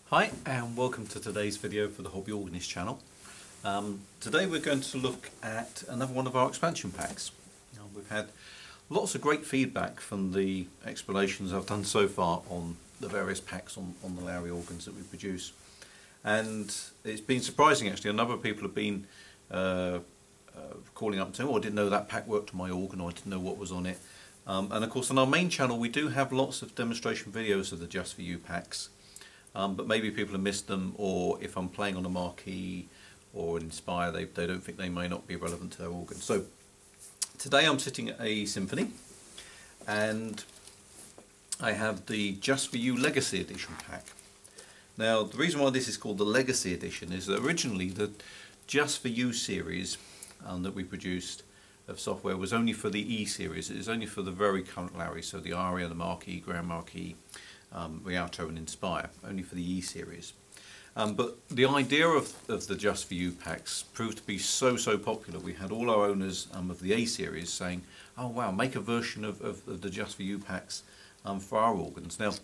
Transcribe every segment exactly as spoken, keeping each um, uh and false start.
Hi and welcome to today's video for the Hobby Organist channel. Um, today we're going to look at another one of our expansion packs. Now, we've had lots of great feedback from the explanations I've done so far on the various packs on, on the Lowrey organs that we produce, and it's been surprising actually. A number of people have been uh, uh, calling up and saying, oh, I didn't know that pack worked on my organ, or I didn't know what was on it. Um, and of course on our main channel we do have lots of demonstration videos of the Just For You packs. Um, but maybe people have missed them, or if I'm playing on a marquee or an Inspire, they, they don't think they may not be relevant to their organ. So today I'm sitting at a Symphony, and I have the Just For You Legacy Edition pack. Now the reason why this is called the Legacy Edition is that originally the Just For You series um, that we produced of software was only for the E series. It is only for the very current Lowrey, so the Aria, the Marquee, Grand Marquee, Um, Rialto and Inspire, only for the E series. Um, but the idea of, of the Just For You packs proved to be so so popular. We had all our owners um, of the A series saying, oh wow, make a version of, of, of the Just For You packs um, for our organs. Now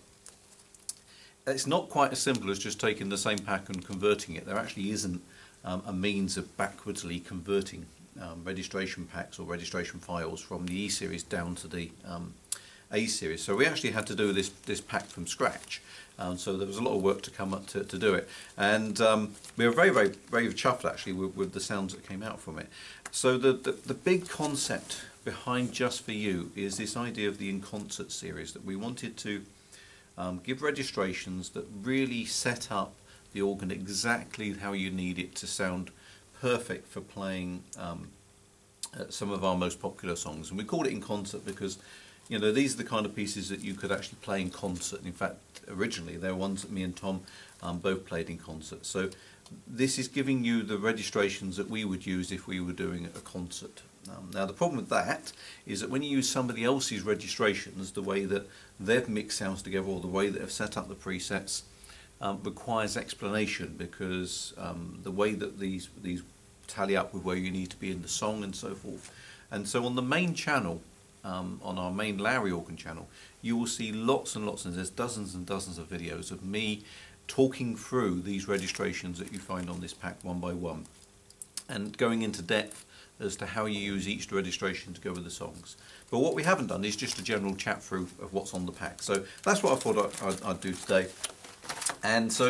it's not quite as simple as just taking the same pack and converting it. There actually isn't um, a means of backwardsly converting um, registration packs or registration files from the E series down to the um, A series. So we actually had to do this this pack from scratch, um, so there was a lot of work to come up to, to do it, and um, we were very very very chuffed actually with, with the sounds that came out from it. So the, the the big concept behind Just For You is this idea of the In Concert series, that we wanted to um, give registrations that really set up the organ exactly how you need it to sound perfect for playing um, uh, some of our most popular songs. And we called it In Concert because, you know, these are the kind of pieces that you could actually play in concert. In fact, originally they're ones that me and Tom um, both played in concert. So this is giving you the registrations that we would use if we were doing a concert. Um, now the problem with that is that when you use somebody else's registrations, the way that they've mixed sounds together or the way that they've set up the presets um, requires explanation, because um, the way that these, these tally up with where you need to be in the song and so forth. And so on the main channel, Um, on our main Lowrey organ channel, you will see lots and lots, and there's dozens and dozens of videos of me talking through these registrations that you find on this pack one by one, and going into depth as to how you use each registration to go with the songs. But what we haven't done is just a general chat through of what's on the pack. So that's what I thought I'd, I'd do today. And so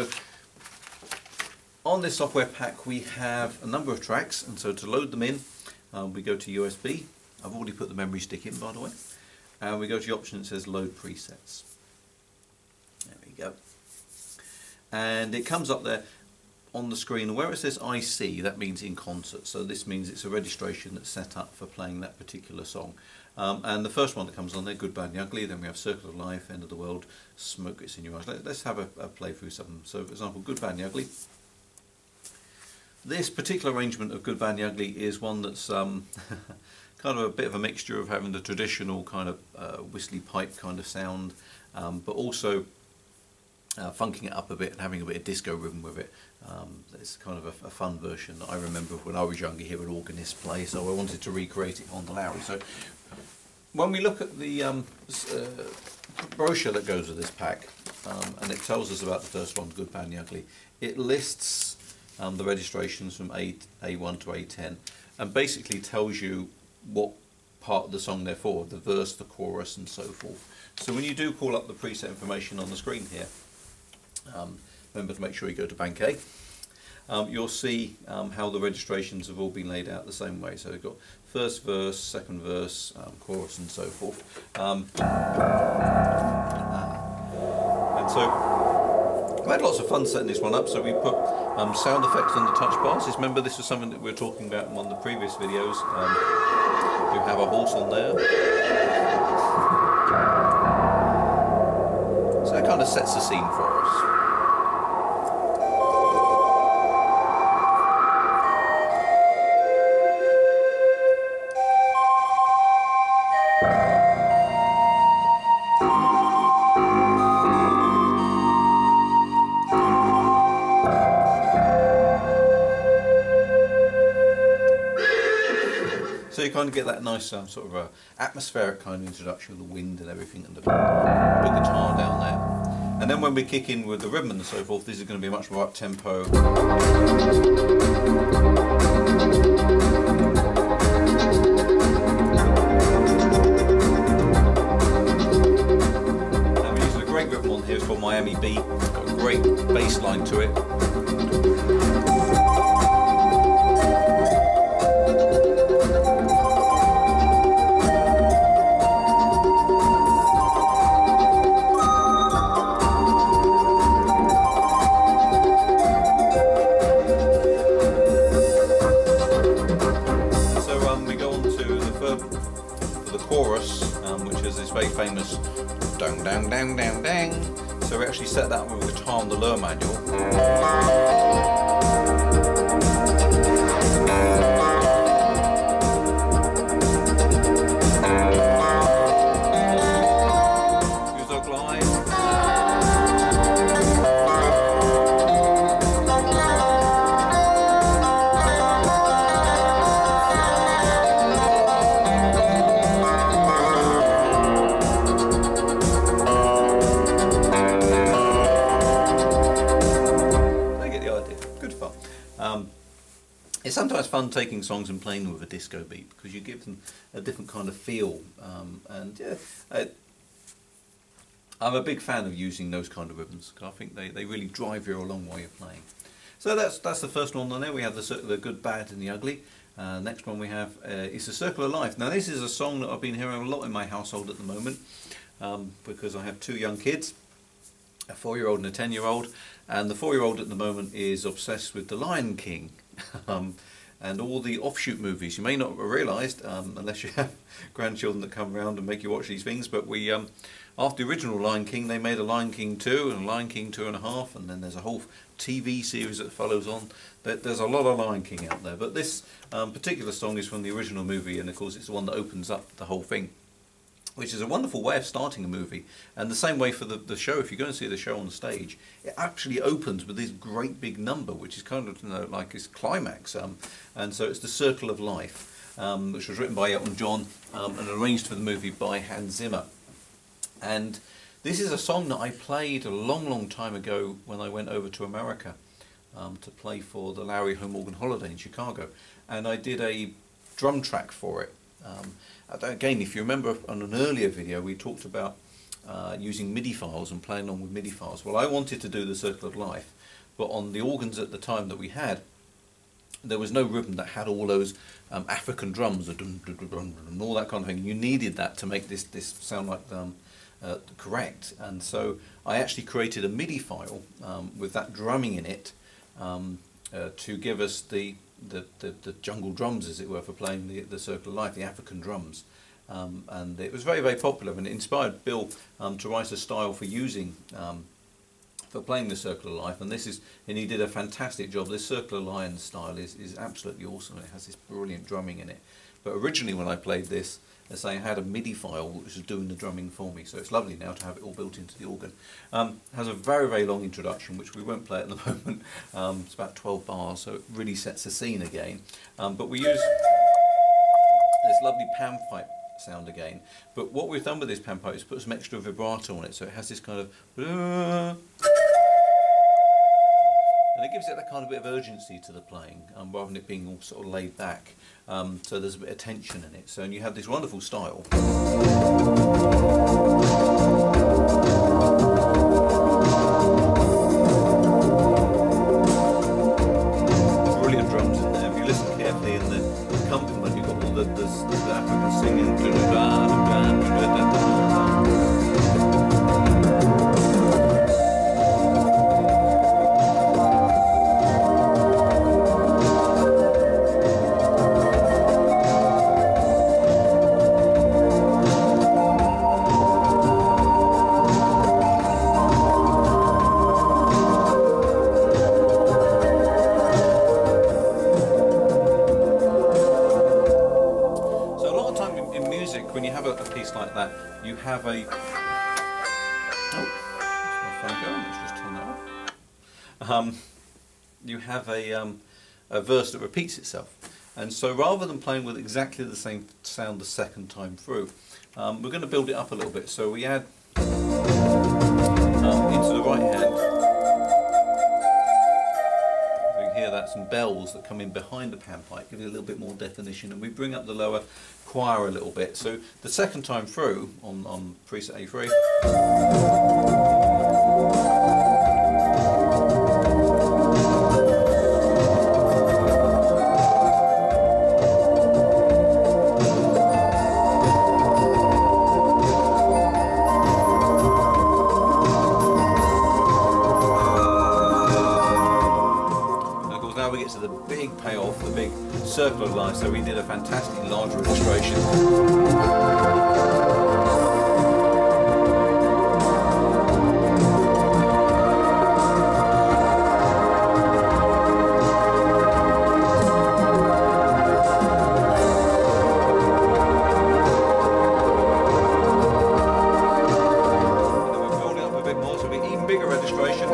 on this software pack we have a number of tracks, and so to load them in uh, we go to U S B. I've already put the memory stick in, by the way, and we go to the option that says Load Presets. There we go, and it comes up there on the screen, and where it says I C, that means In Concert. So this means it's a registration that's set up for playing that particular song. Um, and the first one that comes on there, Good, Bad and Ugly. Then we have Circle of Life, End of the World, Smoke Gets in Your Eyes. Let, let's have a, a play through some. So for example, Good, Bad and Ugly. This particular arrangement of Good, Bad and Ugly is one that's um, kind of a bit of a mixture of having the traditional kind of uh, whistly pipe kind of sound, um, but also uh, funking it up a bit and having a bit of disco rhythm with it. Um, it's kind of a, a fun version that I remember when I was younger hearing organists play, so I wanted to recreate it on the Lowrey. So when we look at the um, uh, brochure that goes with this pack, um, and it tells us about the first one, Good, Bad and Ugly, it lists um, the registrations from A, A1 to A ten, and basically tells you what part of the song they're for, the verse, the chorus and so forth. So when you do call up the preset information on the screen here, um, remember to make sure you go to Bank A, um, you'll see um, how the registrations have all been laid out the same way. So we've got first verse, second verse, um, chorus and so forth. Um, and so we had lots of fun setting this one up. So we put um, sound effects on the touch bars. Just remember, this was something that we were talking about in one of the previous videos. Um, we have a horse on there. So that kind of sets the scene for us. So you kind of get that nice um, sort of uh, atmospheric kind of introduction of the wind and everything, and the, the guitar down there. And then when we kick in with the rhythm and so forth, this is going to be a much more up tempo. Rhythm on here is called Miami Beat. It's got a great bass line to it. And so um, we go on to the third, to the chorus, um, which is this very famous dang dang dang dang dang. So we actually set that up with a guitar on the Lowrey manual. It's sometimes fun taking songs and playing them with a disco beat because you give them a different kind of feel, um, and yeah, I, I'm a big fan of using those kind of rhythms because I think they, they really drive you along while you're playing. So that's that's the first one on there. We have the, the good, bad and the ugly. Uh, next one we have uh, is The Circle of Life. Now this is a song that I've been hearing a lot in my household at the moment um, because I have two young kids, a four-year-old and a ten-year-old, and the four-year-old at the moment is obsessed with The Lion King. um, and all the offshoot movies. You may not have realised, um, unless you have grandchildren that come around and make you watch these things, but we, um, after the original Lion King, they made a Lion King two and a Lion King two and a half, and then there's a whole T V series that follows on. There's a lot of Lion King out there, but this um, particular song is from the original movie, and of course it's the one that opens up the whole thing, which is a wonderful way of starting a movie. And the same way for the, the show, if you go and see the show on stage, it actually opens with this great big number, which is kind of, you know, like its climax. Um, and so it's The Circle of Life, um, which was written by Elton John um, and arranged for the movie by Hans Zimmer. And this is a song that I played a long, long time ago when I went over to America um, to play for the Lowrey Home Organ Holiday in Chicago. And I did a drum track for it. Um, again, if you remember on an earlier video, we talked about uh, using MIDI files and playing along with MIDI files. Well, I wanted to do The Circle of Life, but on the organs at the time that we had, there was no rhythm that had all those um, African drums and all that kind of thing. You needed that to make this, this sound like um, uh, correct. And so I actually created a MIDI file um, with that drumming in it um, uh, to give us the The, the, the jungle drums, as it were, for playing the, the Circle of Life, the African drums. Um, and it was very, very popular, and it inspired Bill um, to write a style for using, um, for playing the Circle of Life, and this is, and he did a fantastic job. This Circle of Lion style is, is absolutely awesome. It has this brilliant drumming in it. But originally when I played this, as I had a MIDI file which was doing the drumming for me, so it's lovely now to have it all built into the organ. Um, has a very, very long introduction, which we won't play at the moment. Um, it's about twelve bars, so it really sets the scene again. Um, but we use this lovely panpipe sound again. But what we've done with this panpipe is put some extra vibrato on it, so it has this kind of... And it gives it that kind of bit of urgency to the playing, um, rather than it being all sort of laid back. Um, so there's a bit of tension in it. So and you have this wonderful style. Brilliant drums in there. If you listen carefully in the accompaniment, you've got all the, the, the African singing. When you have a, a piece like that, you have a... Oh, that's my phone going. Let's just turn that off. Um, you have a, um, a verse that repeats itself. And so rather than playing with exactly the same sound the second time through, um, we're going to build it up a little bit. So we add... um, into the right hand. You can hear that, some bells that come in behind the panpipe, give it a little bit more definition, and we bring up the lower choir a little bit. So the second time through on, on preset A three, to the big payoff, the big circle of life. So we did a fantastic large registration. And then we're building up a bit more, so we even bigger registration.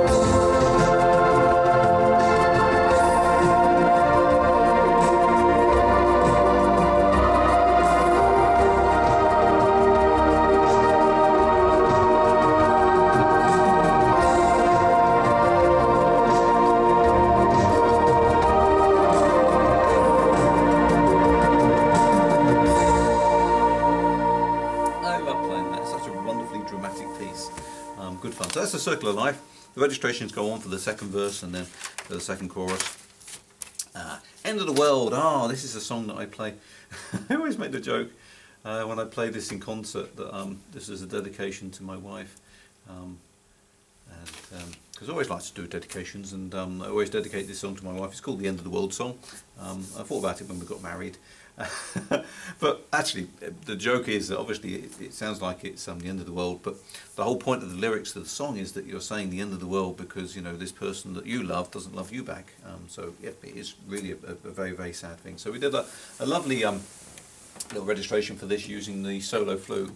Um, good fun. So that's the circle of life. The registrations go on for the second verse and then for the second chorus. Uh, End of the World. Ah, oh, this is a song that I play. I always make the joke uh, when I play this in concert that um, this is a dedication to my wife. Um, and because um, I always like to do dedications, and um, I always dedicate this song to my wife. It's called the End of the World song. Um, I thought about it when we got married. But actually, the joke is that obviously it, it sounds like it's um, the end of the world, but the whole point of the lyrics of the song is that you're saying the end of the world because, you know, this person that you love doesn't love you back. Um, so yeah, it is really a, a very, very sad thing. So we did a, a lovely um, little registration for this using the solo flute.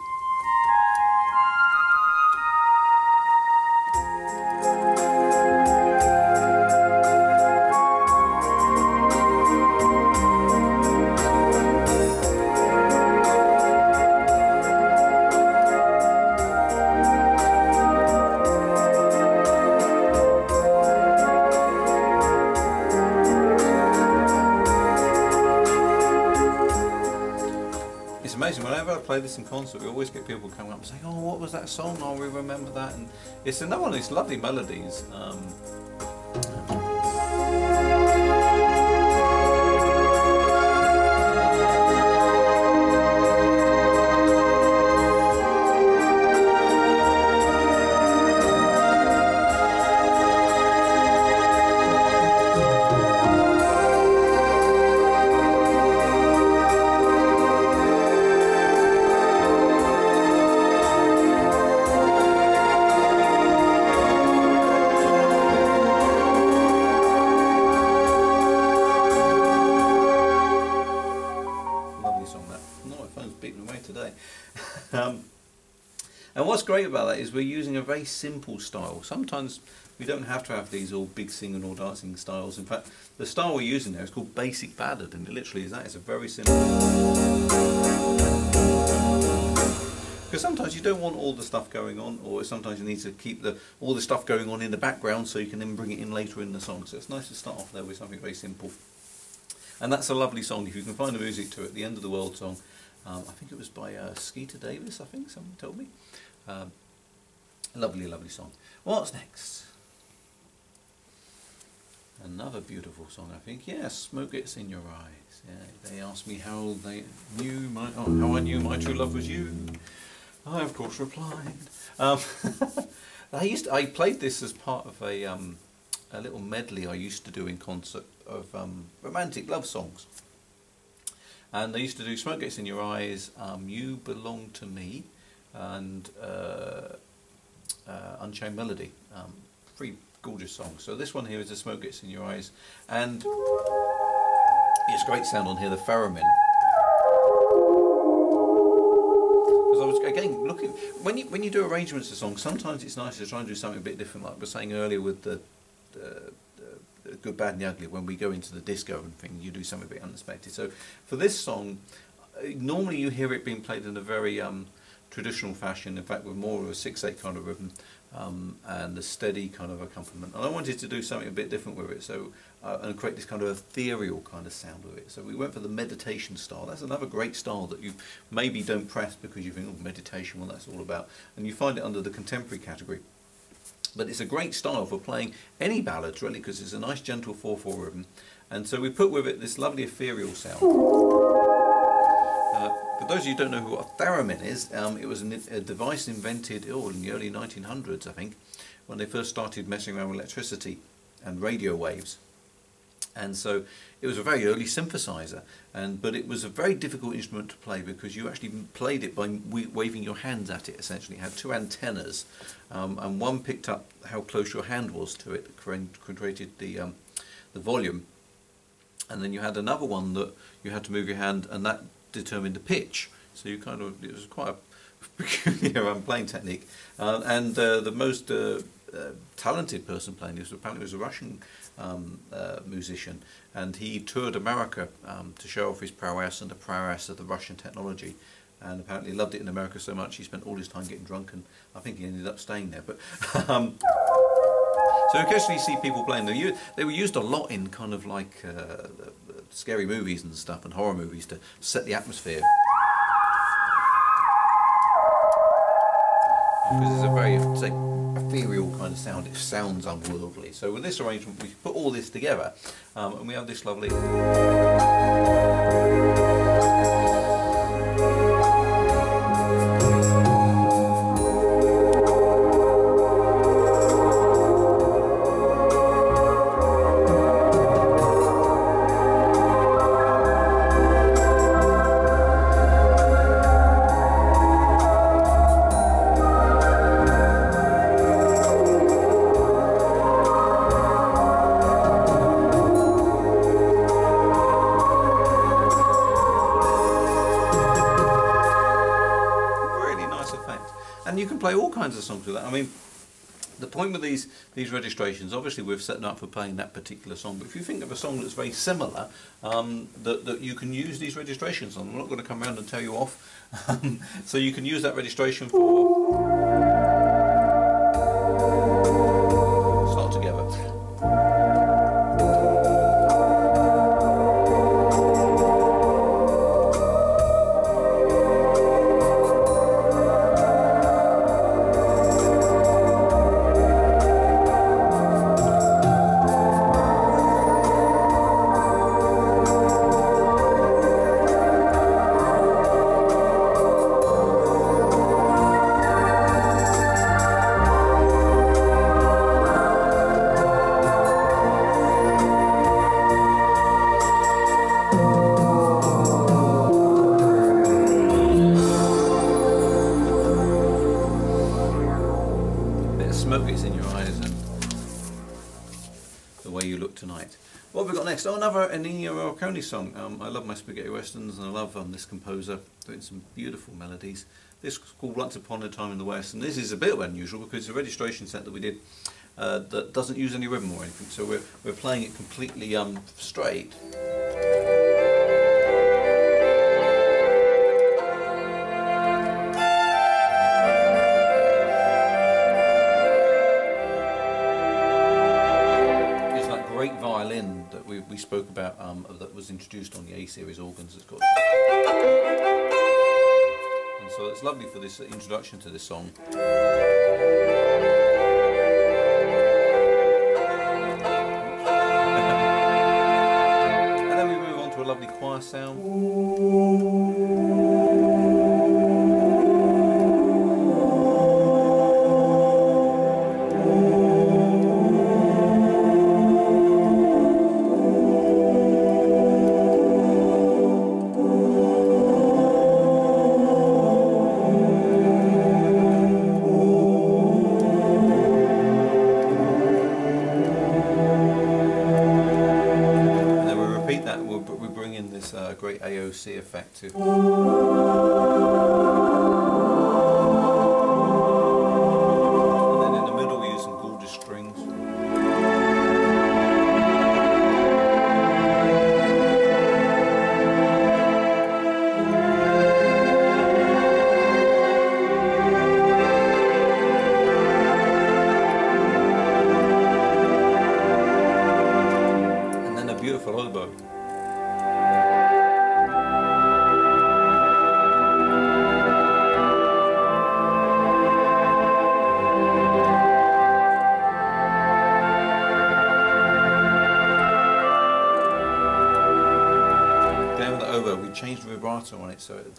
Amazing. Whenever I play this in concert, we always get people coming up and saying, "Oh, what was that song? Oh, we remember that." And it's another one of these lovely melodies. Um, today. um, and what's great about that is we're using a very simple style. Sometimes we don't have to have these all big singing or dancing styles. In fact, the style we're using there is called basic ballad, and it literally is that. It's a very simple. Because sometimes you don't want all the stuff going on, or sometimes you need to keep the all the stuff going on in the background so you can then bring it in later in the song. So it's nice to start off there with something very simple. And that's a lovely song. If you can find the music to it, the End of the World song. Um, I think it was by uh, Skeeter Davis, I think, someone told me. Um, lovely, lovely song. What's next? Another beautiful song, I think. Yes, Smoke Gets in Your Eyes. Yeah, they asked me how they knew my oh, how I knew my true love was you. I of course replied. Um, I used to, I played this as part of a um, a little medley I used to do in concert of um, romantic love songs. And they used to do Smoke Gets in Your Eyes, um, You Belong to Me, and uh, uh, Unchained Melody. Um, three gorgeous songs. So this one here is The Smoke Gets in Your Eyes, and it's great sound on here, the theremin. Because I was again looking when you when you do arrangements of songs, sometimes it's nice to try and do something a bit different, like we were saying earlier with the. the Good, Bad and the Ugly. When we go into the disco and things, you do something a bit unexpected. So for this song, normally you hear it being played in a very um, traditional fashion, in fact with more of a six eight kind of rhythm. um, and the steady kind of accompaniment. And I wanted to do something a bit different with it, so uh, and create this kind of ethereal kind of sound with it. So we went for the meditation style. That's another great style that you maybe don't press because you think, oh, meditation, well, that's all about, and you find it under the contemporary category. But it's a great style for playing any ballads, really, because it's a nice gentle four four rhythm. And so we put with it this lovely ethereal sound. Uh, for those of you who don't know what a theremin is, um, it was an, a device invented oh, in the early nineteen hundreds, I think, when they first started messing around with electricity and radio waves. And so it was a very early synthesizer, and but it was a very difficult instrument to play because you actually played it by waving your hands at it. Essentially, it had two antennas, um, and one picked up how close your hand was to it, created the um, the volume, and then you had another one that you had to move your hand, and that determined the pitch. So you kind of, it was quite a peculiar um, playing technique, uh, and uh, the most uh, uh, talented person playing this apparently was a Russian um, uh, musician, and he toured America um, to show off his prowess and the prowess of the Russian technology, and apparently loved it in America so much he spent all his time getting drunk, and I think he ended up staying there. But um, so occasionally you see people playing. They, they were used a lot in kind of like uh, scary movies and stuff, and horror movies, to set the atmosphere. Because it's a very, say, ethereal kind of sound. It sounds unworldly. So with this arrangement, we put all this together, um, and we have this lovely. And you can play all kinds of songs with that. I mean, the point with these these registrations, obviously we've set them up for playing that particular song, but if you think of a song that's very similar, um, that, that you can use these registrations on. I'm not going to come around and tell you off. So you can use that registration for start together. Smoke gets in your eyes and the way you look tonight. What have we got next? Oh, another Ennio Morricone song. Um, I love my spaghetti westerns, and I love um, this composer doing some beautiful melodies. This is called Once Upon a Time in the West, and this is a bit unusual because it's a registration set that we did uh, that doesn't use any rhythm or anything. So we're we're playing it completely um, straight. Violin that we, we spoke about, um, that was introduced on the A series organs. It's got, and so it's lovely for this introduction to this song. And then we move on to a lovely choir sound. Uh, great A O C effect too. And then in the middle we use some gorgeous strings. follow the bow. Down with the oboe, we changed the vibrato on it so it...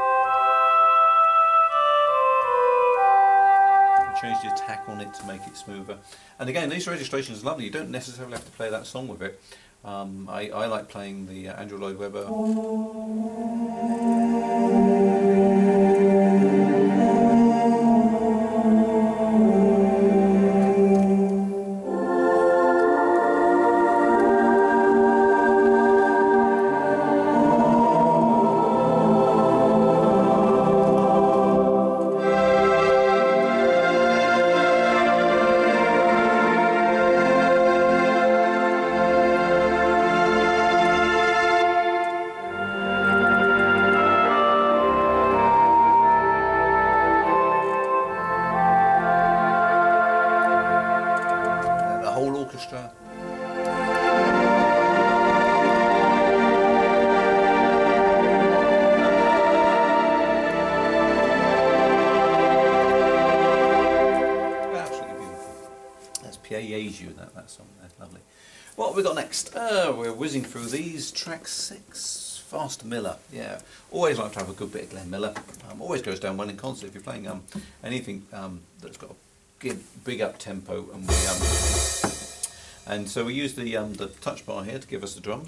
Change the attack on it to make it smoother. And again, these registrations are lovely. You don't necessarily have to play that song with it. Um, I, I like playing the uh, Andrew Lloyd Webber. Orchestra. Absolutely beautiful. That's Piaget, that, that song there, lovely. What have we got next? Oh, we're whizzing through these. Track six, Fast Miller. Yeah, always like to have a good bit of Glenn Miller. Um, always goes down well in concert if you're playing um, anything um, that's got a big, big up tempo, and we um, and so we use the um, the touch bar here to give us the drums.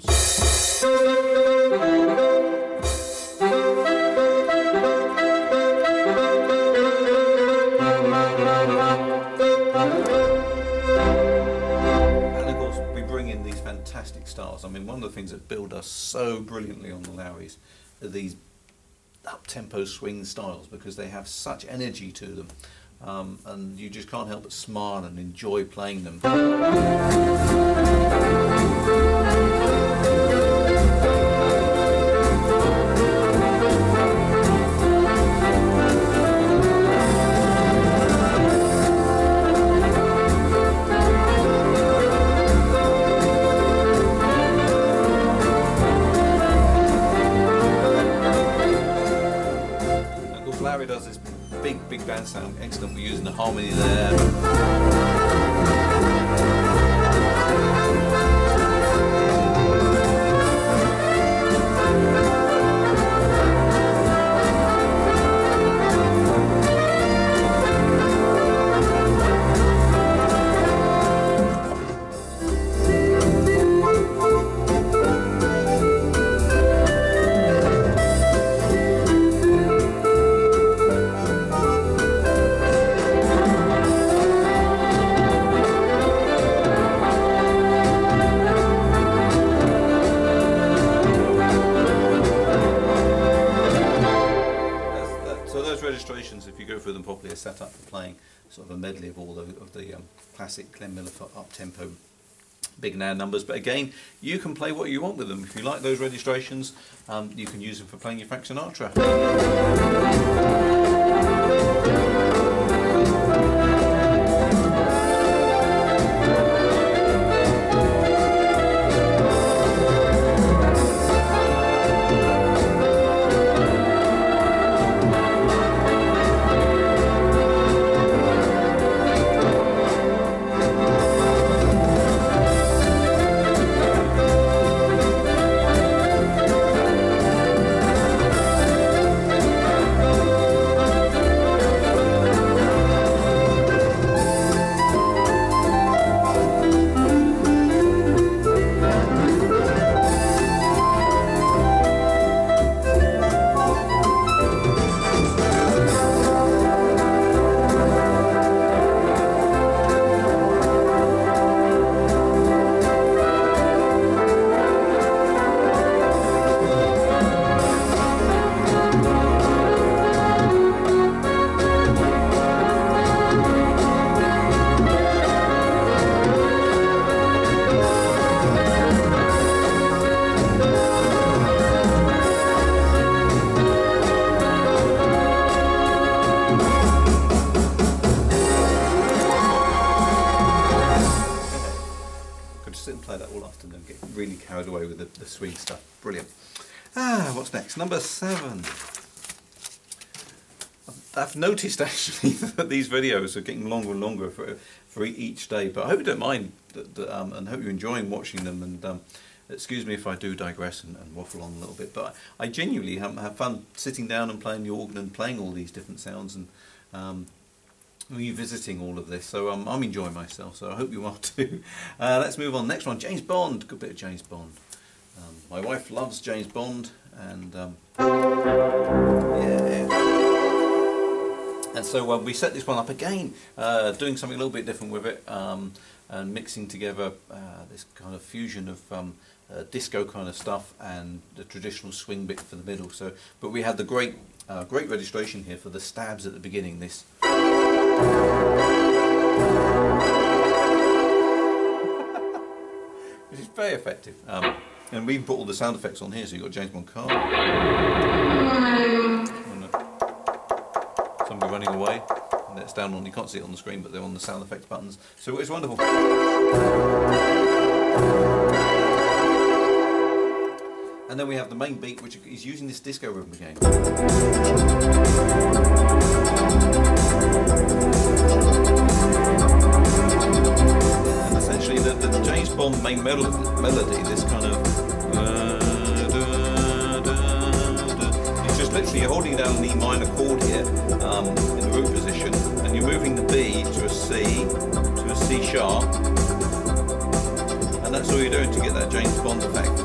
And of course we bring in these fantastic styles. I mean, one of the things that build us so brilliantly on the Lowreys are these up-tempo swing styles, because they have such energy to them. Um, and you just can't help but smile and enjoy playing them. And of course Larry does this big, big band sound, excellent. We're using the harmony there. Registrations, if you go through them properly, are set up for playing sort of a medley of all the, of the um, classic Glenn Miller up-tempo big now numbers. But again, you can play what you want with them. If you like those registrations, um, you can use them for playing your Frank Sinatra. could just sit and play that all afternoon, get really carried away with the, the swing stuff. Brilliant. Ah, what's next? Number seven. I've noticed actually that these videos are getting longer and longer for for each day, but I hope you don't mind that, that, um, and hope you're enjoying watching them. And um, excuse me if I do digress and, and waffle on a little bit, but I, I genuinely have, have fun sitting down and playing the organ and playing all these different sounds and um, revisiting all of this. So um, I'm enjoying myself. So I hope you are too. Uh, let's move on. Next one, James Bond. Good bit of James Bond. Um, my wife loves James Bond, and um, yeah. And so uh, we set this one up again, uh, doing something a little bit different with it, um, and mixing together uh, this kind of fusion of um, uh, disco kind of stuff and the traditional swing bit for the middle. So, but we had the great, uh, great registration here for the stabs at the beginning. This, which is very effective, um, and we even put all the sound effects on here. So you've got James Bond car. Somebody running away, and that's down on, you can't see it on the screen, but they're on the sound effects buttons, so it's wonderful. And then we have the main beat, which is using this disco rhythm again. And essentially the, the James Bond main melody, melody this kind of uh, literally you're holding down an E minor chord here um, in the root position, and you're moving the B to a C, to a C sharp, and that's all you're doing to get that James Bond effect.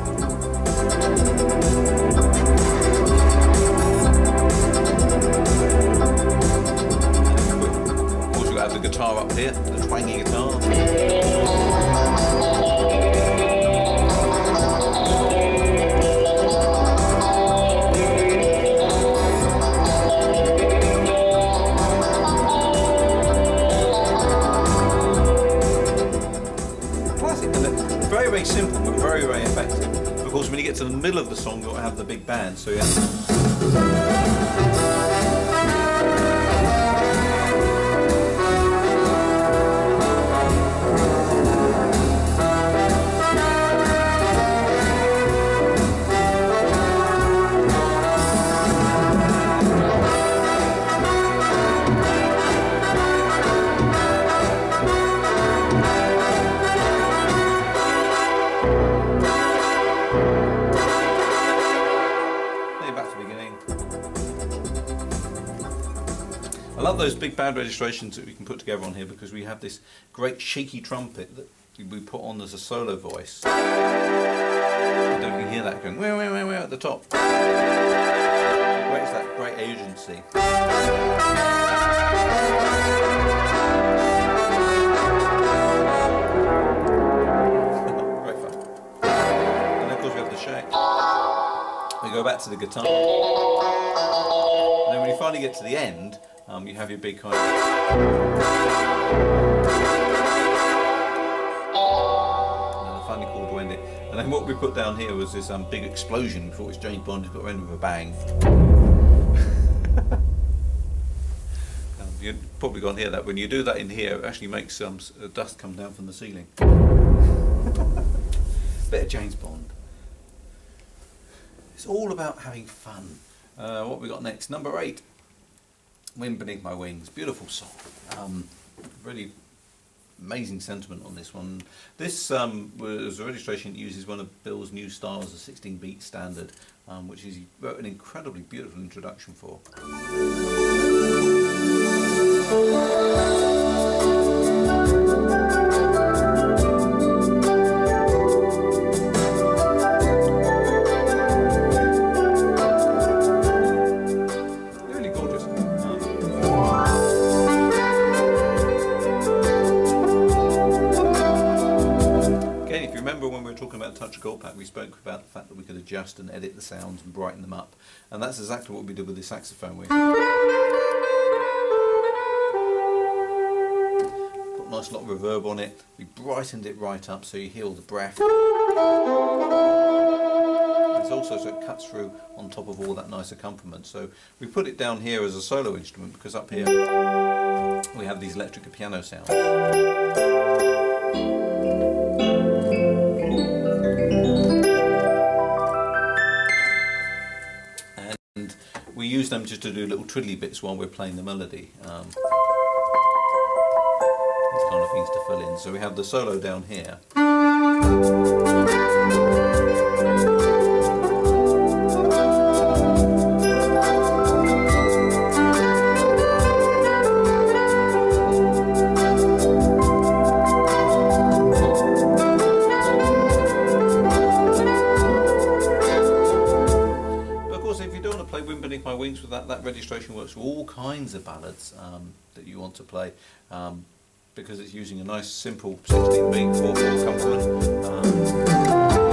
Of course you'll have the guitar up here, the twangy guitar. Very simple but very very effective. Of course when you get to the middle of the song you'll have the big band, so yeah. I love those big band registrations that we can put together on here, because we have this great shaky trumpet that we put on as a solo voice. I don't know if you can hear that going wah, wah, wah, wah, at the top. It creates that great agency. Great fun. And then of course we have the shake. We go back to the guitar. And then when you finally get to the end, Um, you have your big kind of and then a funny chord to end it. And then what we put down here was this um, big explosion before it's James Bond. It's got to end with a bang. um, you've probably gone hear that. When you do that in here, it actually makes um, dust come down from the ceiling. Bit of James Bond. It's all about having fun. Uh, what we got next? Number eight. Wind Beneath My Wings, beautiful song. Um, really amazing sentiment on this one. This um, was a registration that uses one of Bill's new styles, a sixteen beat standard, um, which is, he wrote an incredibly beautiful introduction for. We spoke about the fact that we could adjust and edit the sounds and brighten them up, and that's exactly what we did with the saxophone. We put a nice lot of reverb on it, we brightened it right up so you hear all the breath. It's also so it cuts through on top of all that nice accompaniment. So we put it down here as a solo instrument, because up here we have these electric piano sounds. use them just to do little twiddly bits while we're playing the melody. Um, these kind of things to fill in. So we have the solo down here. My Wings with that, that registration works for all kinds of ballads um, that you want to play, um, because it's using a nice simple sixteen beat four four accompaniment. Um,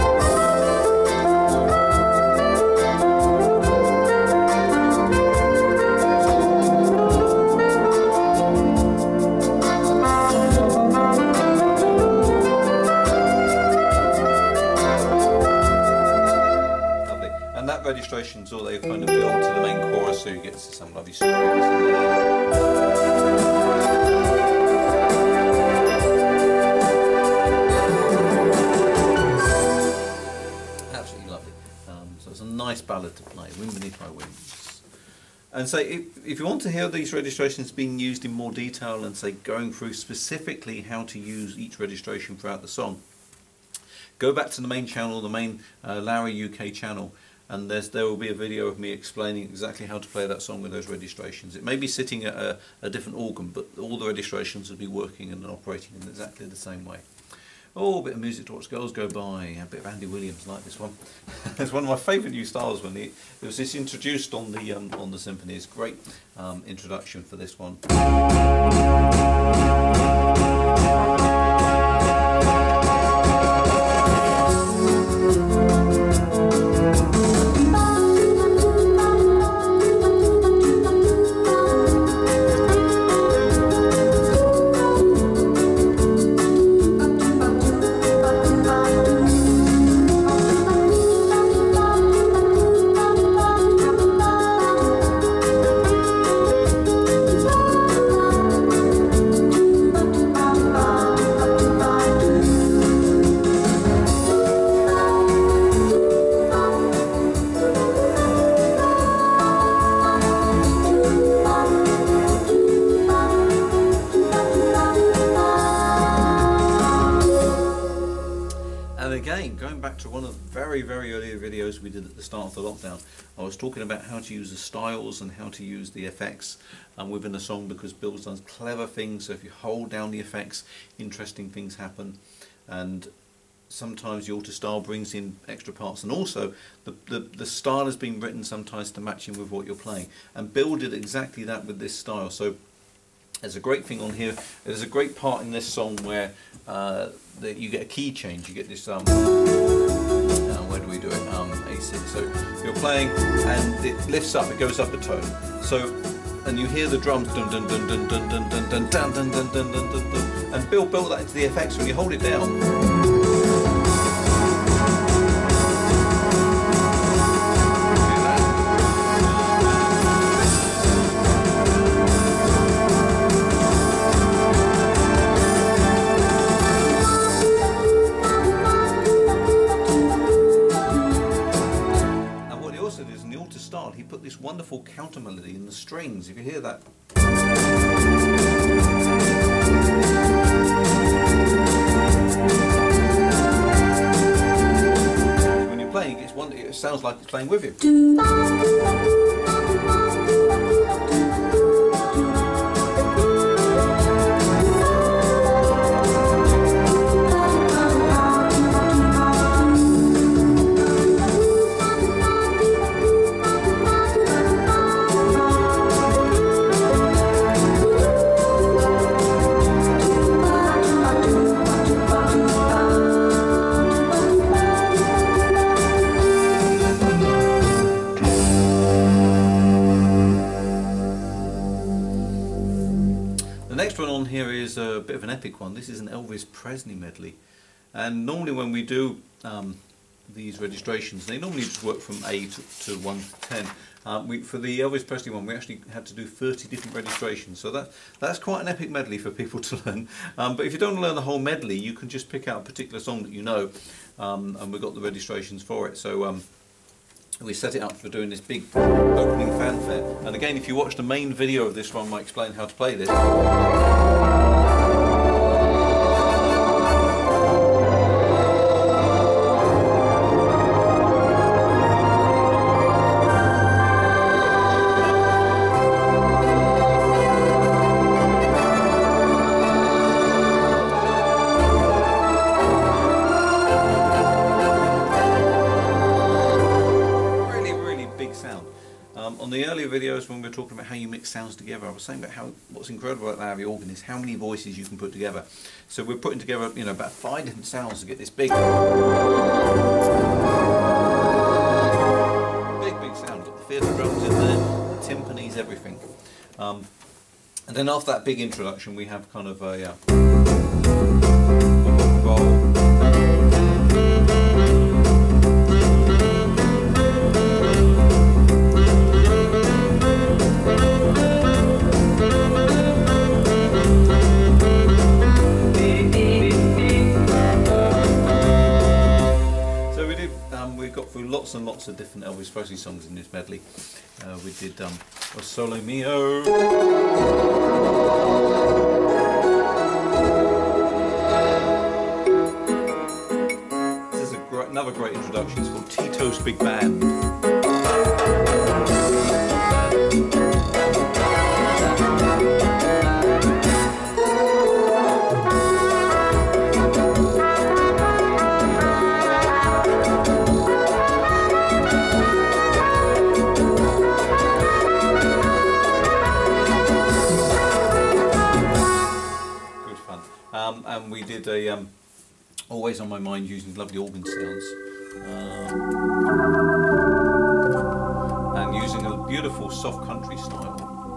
registrations, or they kind of build to the main chorus, so you get some lovely screams in there. Absolutely lovely. Um, so it's a nice ballad to play, Wind Beneath My Wings. And so if, if you want to hear these registrations being used in more detail, and say going through specifically how to use each registration throughout the song, go back to the main channel, the main uh, Lowrey U K channel, and there's, there will be a video of me explaining exactly how to play that song with those registrations. It may be sitting at a, a different organ, but all the registrations will be working and operating in exactly the same way. Oh, a bit of music to watch girls go by, a bit of Andy Williams, like this one. It's one of my favourite new styles when it, it was this introduced on the um, on the Symphony. It's a great um, introduction for this one. Again, going back to one of the very, very earlier videos we did at the start of the lockdown, I was talking about how to use the styles and how to use the effects um, within a song, because Bill's done clever things. So if you hold down the effects, interesting things happen, and sometimes the alter style brings in extra parts, and also the, the, the style has been written sometimes to match in with what you're playing, and Bill did exactly that with this style. So there's a great thing on here. There's a great part in this song where uh, that you get a key change. You get this. Um, uh, where do we do it? Um, A six. So you're playing, and it lifts up. It goes up a tone. So, and you hear the drums dun dun dun dun dun dun dun dun dun dun dun dun dun dun dun. And Bill built that into the effects. When you hold it down. He put this wonderful counter melody in the strings. If you hear that, when you're playing, it's one. It sounds like it's playing with you. The next one on here is a bit of an epic one. This is an Elvis Presley medley, and normally when we do um, these registrations, they normally just work from A to, to one to ten. Um, we, for the Elvis Presley one, we actually had to do thirty different registrations, so that that's quite an epic medley for people to learn. Um, but if you don't learn the whole medley, you can just pick out a particular song that you know, um, and we've got the registrations for it. So um, we set it up for doing this big opening fanfare. And again, if you watch the main video of this one, I explain how to play this. On the earlier videos when we were talking about how you mix sounds together, I was saying about how what's incredible about the Lowrey organ is how many voices you can put together. So we're putting together, you know, about five different sounds to get this big, big, big sound. Got the theatre drums in there, the timpanis, everything. Um, and then after that big introduction, we have kind of a uh, roll. Lots and lots of different Elvis Presley songs in this medley. Uh, we did um, O Sole Mio. This is a great, another great introduction. It's called Tito's Big Band. Um, and we did a um, Always on My Mind using lovely organ sounds, um, and using a beautiful soft country style.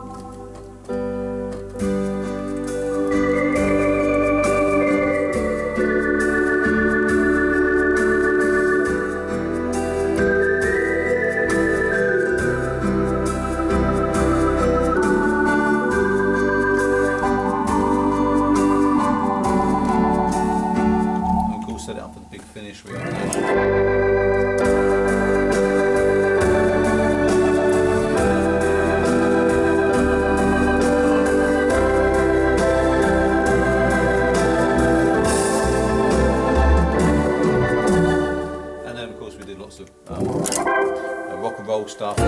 Set it up for the big finish we have now. And then of course we did lots of um, rock and roll stuff.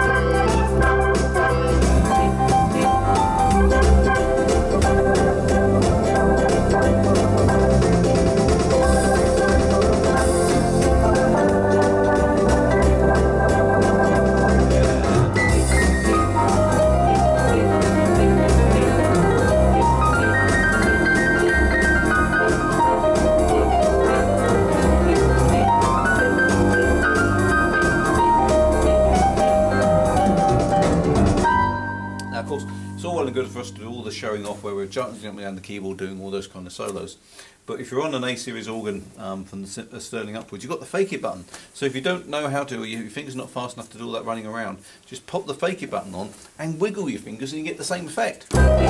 It's all well and good for us to do all the showing off where we're jumping around the keyboard doing all those kind of solos, but if you're on an A series organ um, from the uh, Sterling upwards, you've got the fake it button. So if you don't know how to, or your finger's not fast enough to do all that running around, just pop the fake it button on and wiggle your fingers and you get the same effect.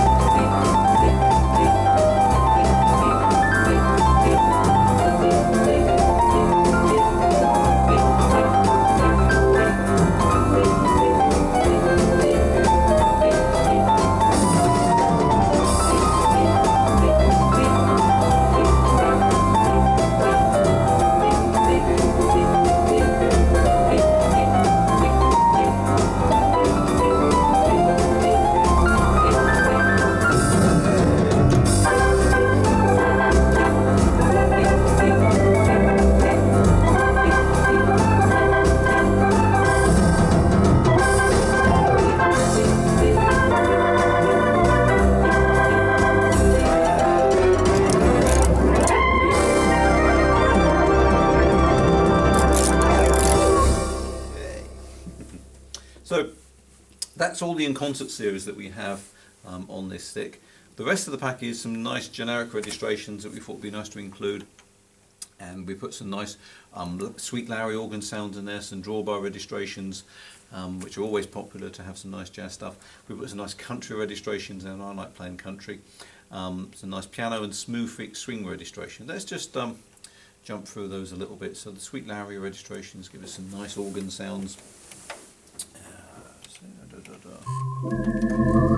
So that's all the in concert series that we have um, on this stick. The rest of the pack is some nice generic registrations that we thought would be nice to include, and we put some nice um, sweet Lowrey organ sounds in there, some drawbar registrations, um, which are always popular to have some nice jazz stuff. We put some nice country registrations in. I like playing country. Um, some nice piano and smooth swing registration. That's just um, jump through those a little bit. So the Sweet Lowrey registrations give us some nice organ sounds. Uh, so, da, da, da.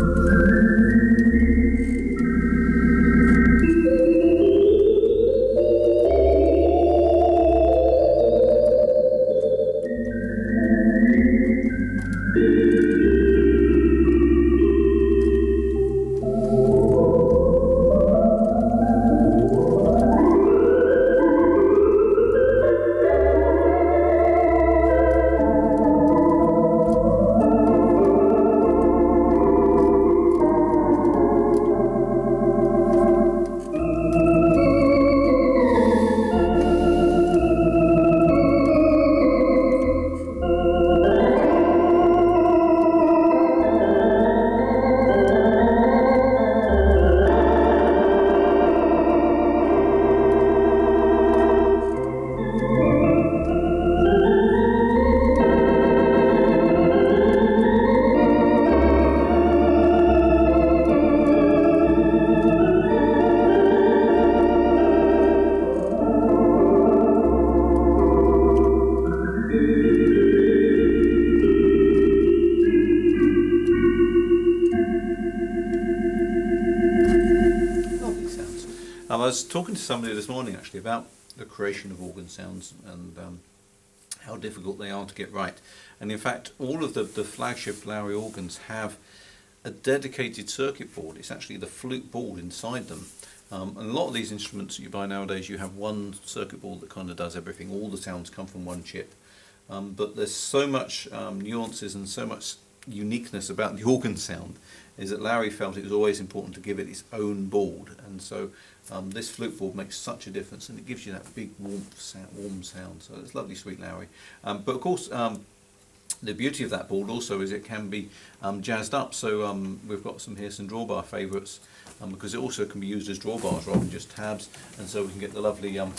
I was talking to somebody this morning actually about the creation of organ sounds and um, how difficult they are to get right. And in fact, all of the, the flagship Lowrey organs have a dedicated circuit board. It's actually the flute board inside them. Um, and a lot of these instruments that you buy nowadays, you have one circuit board that kind of does everything. All the sounds come from one chip. Um, but there's so much um, nuances and so much uniqueness about the organ sound, is that Lowrey felt it was always important to give it its own board, and so um, this flute board makes such a difference, and it gives you that big warmth sound, warm sound. So it's lovely, Sweet Lowrey. Um, but of course, um, the beauty of that board also is it can be um, jazzed up. So um, we've got some here, some drawbar favourites, um, because it also can be used as drawbars rather than just tabs, and so we can get the lovely um,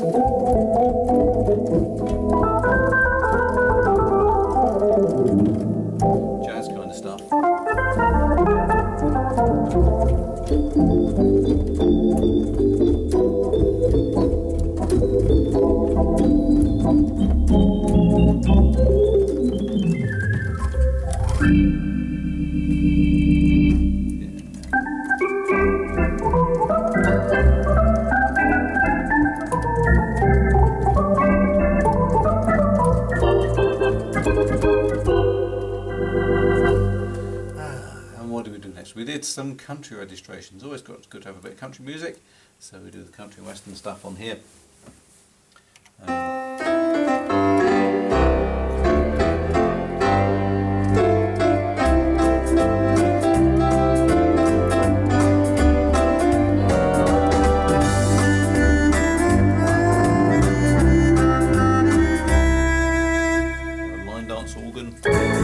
jazz kind of stuff. We did some country registrations. Always got good to have a bit of country music, so we do the country and western stuff on here. Um, a line dance organ.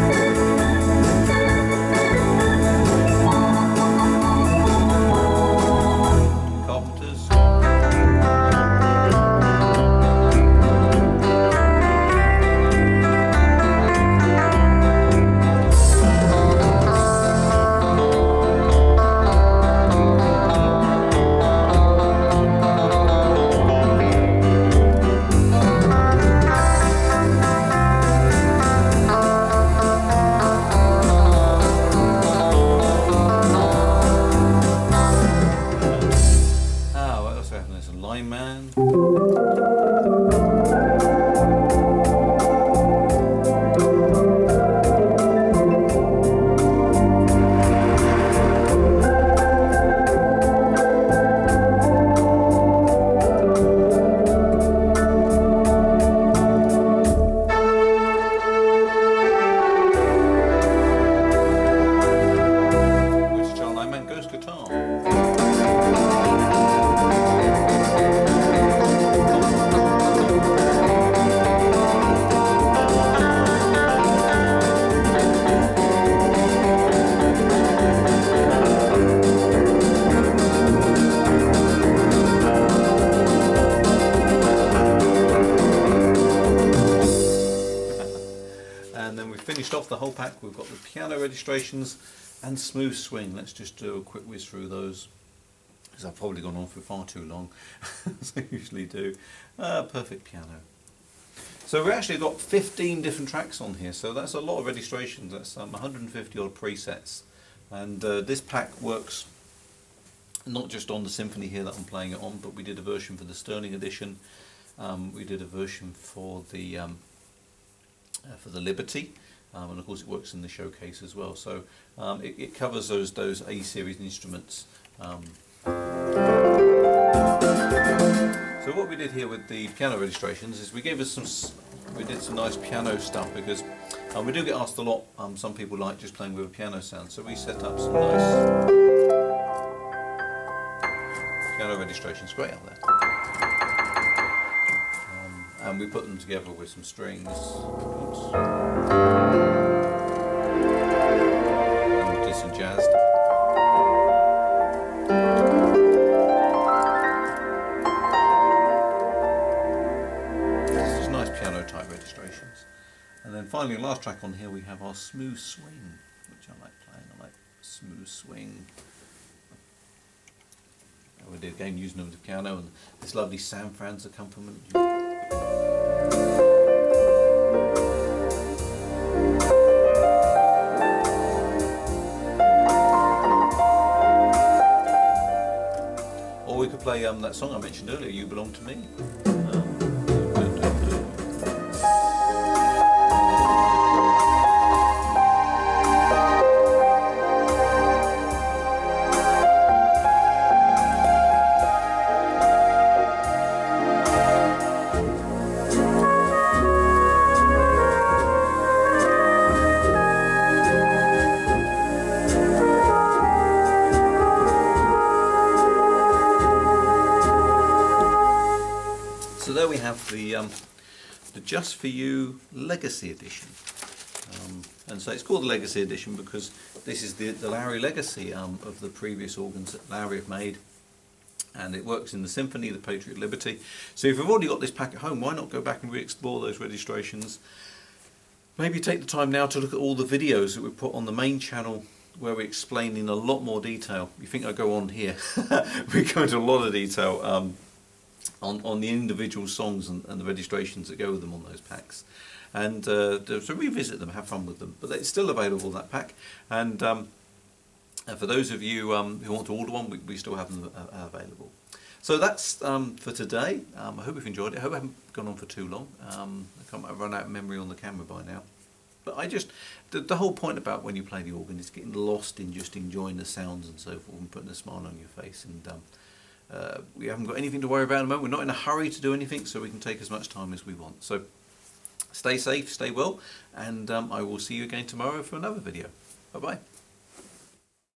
Finished off the whole pack. We've got the piano registrations and smooth swing. Let's just do a quick whiz through those. because I've probably gone on for far too long, as I usually do. Uh, perfect piano. So we've actually got fifteen different tracks on here, so that's a lot of registrations. That's um, one hundred fifty odd presets, and uh, this pack works not just on the Symphony here that I'm playing it on, but we did a version for the Sterling edition. Um, we did a version for the um, uh, for the Liberty, um, and of course it works in the Showcase as well. So um, it, it covers those those A series instruments. Um, so what we did here with the piano registrations is we gave us some, we did some nice piano stuff, because um, we do get asked a lot. Um, some people like just playing with a piano sound, so we set up some nice piano registrations. Great out there. And we put them together with some strings. Oops. And did some jazz. It's just nice piano type registrations. And then finally, last track on here, we have our smooth swing, which I like playing. I like smooth swing. And we did again using the piano and this lovely San Fran's accompaniment. Or we could play um, that song I mentioned earlier, You Belong to Me. Um, So there we have the, um, the Just For You Legacy Edition. Um, and so it's called the Legacy Edition because this is the, the Lowrey legacy um, of the previous organs that Lowrey have made. And it works in the Symphony, the Imperial Liberty. So if you've already got this pack at home, why not go back and re-explore those registrations? Maybe take the time now to look at all the videos that we put on the main channel where we explain in a lot more detail. You think I go on here? We go into a lot of detail. Um, On, on the individual songs and, and the registrations that go with them on those packs, and uh, so revisit them, have fun with them. But it's still available, that pack, and, um, and for those of you um, who want to order one, we, we still have them uh, available. So that's um, for today. um, I hope you've enjoyed it. I hope I haven't gone on for too long. um, I can't I've run out of memory on the camera by now, but I just the, the whole point about when you play the organ is getting lost in just enjoying the sounds and so forth, and putting a smile on your face. And um, Uh, we haven't got anything to worry about at the moment. We're not in a hurry to do anything, so we can take as much time as we want. So stay safe, stay well, and um, I will see you again tomorrow for another video. Bye bye.